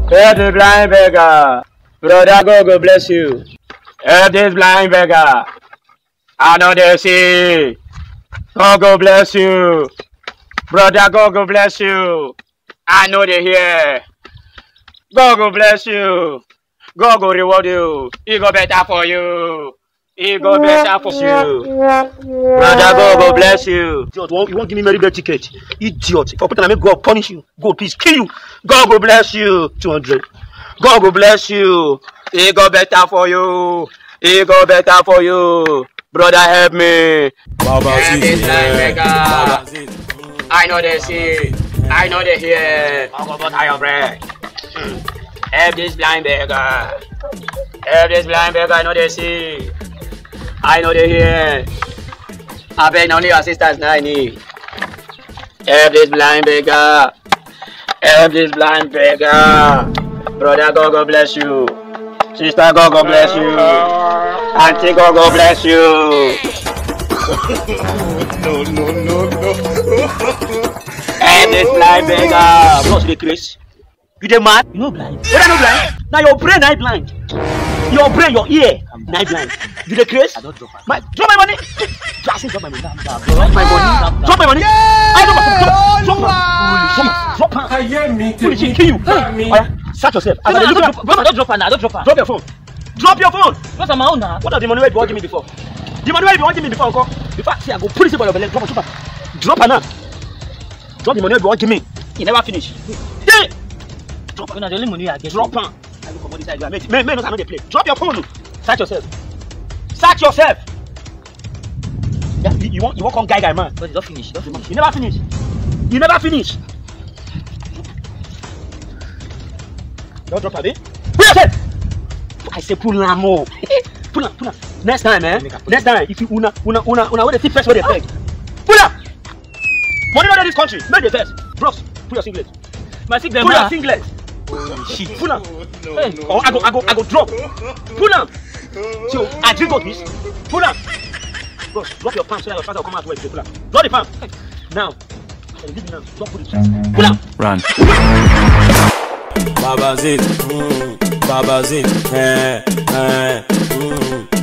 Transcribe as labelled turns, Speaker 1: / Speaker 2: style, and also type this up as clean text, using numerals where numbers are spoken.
Speaker 1: Help this blind beggar. Brother God bless you. Help this blind beggar. I know they see. God bless you. Brother God bless you. I know they hear. God bless you. God will reward you. He go better for you. He go better for you. Brother God bless you.
Speaker 2: Idiot, you won't give me medical ticket. Idiot. If I put on a God punish you. God please kill you. God will bless you. 200.
Speaker 1: God will bless you. He go better for you. He go better for you. Brother help me. Help this blind beggar. I know they see. I know they hear. I'll go buy your bread. Help this blind beggar. Help this blind beggar. I know they see. I know they hear. I beg only assistance now I need. Help this blind beggar. Help this blind beggar. Brother God bless you. Sister God bless you. Auntie God bless you.
Speaker 2: No.
Speaker 1: Help this blind beggar.
Speaker 2: Bros, you Chris. You the man? You no blind. You no blind? Now your brain not blind. Your brain, your ear, not blind. You the Chris? I don't drop my money. Drop my money. Drop my money. Drop my I hear me. Kill you. Search yourself. I don't drop her. Drop your phone. Drop your phone. What's my own now? What are the money you wanted me before? The money you wanted me before, uncle. Before I say I go put it by your belly. Drop her now. Drop the money you wanted me. You never finish. Yeah. Drop her. The only money I get. Drop her. I look for this side. Men not know they play. Drop your phone. Search yourself. Search yourself. Yeah, you want come guy man. But you don't finish. You never finish. You never finish. Don't drop her, eh? Pull yourself. I say pull her more. Pull her. Next time, eh? Next time, if you una where the tip first where they peg. Pull her. Money not in this country. Make the first. Bros, pull your singlet. My singlet. Pull your singlet. Shit. Pull her. Hey. Or I go drop. Pull her. So I drink out this. Pull her. Bros, drop your pants so that your pants will come out well. Pull her. Drop the pants. Now. Leave me now. Don't put it. Pull her.
Speaker 3: Run.
Speaker 4: Babazit, Babazit,